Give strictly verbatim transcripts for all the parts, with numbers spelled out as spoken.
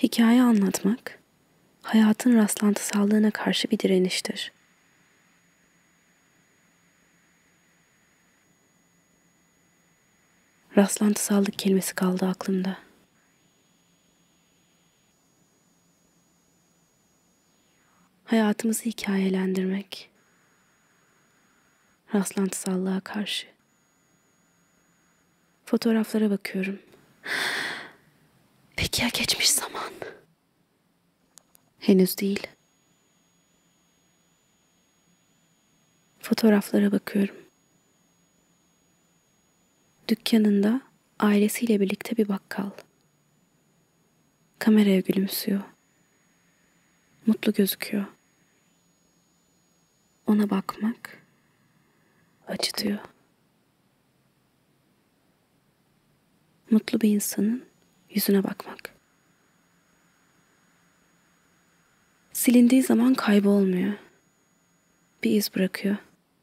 Hikaye anlatmak, hayatın rastlantısallığına karşı bir direniştir. Rastlantısallık kelimesi kaldı aklımda. Hayatımızı hikayelendirmek, rastlantısallığa karşı. Fotoğraflara bakıyorum. Peki ya geçmiş zaman? Henüz değil. Fotoğraflara bakıyorum. Dükkanında ailesiyle birlikte bir bakkal. Kameraya gülümsüyor. Mutlu gözüküyor. Ona bakmak acıtıyor. Mutlu bir insanın yüzüne bakmak. Silindiği zaman kaybolmuyor. Bir iz bırakıyor.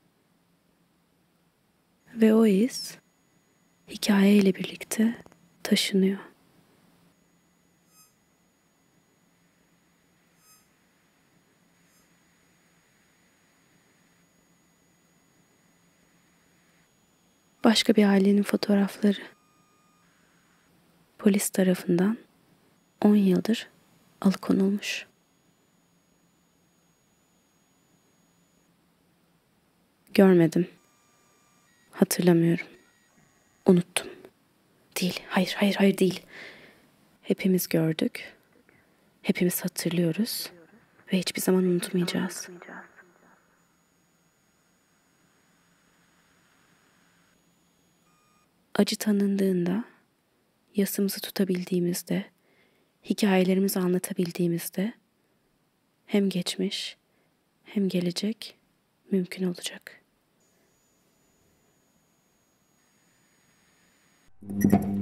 Ve o iz hikayeyle birlikte taşınıyor. Başka bir ailenin fotoğrafları. Polis tarafından on yıldır alıkonulmuş. Görmedim. Hatırlamıyorum. Unuttum. Değil, hayır, hayır, hayır değil. Hepimiz gördük. Hepimiz hatırlıyoruz. Ve hiçbir zaman unutmayacağız. Acı tanındığında, yasımızı tutabildiğimizde, hikayelerimizi anlatabildiğimizde hem geçmiş hem gelecek mümkün olacak.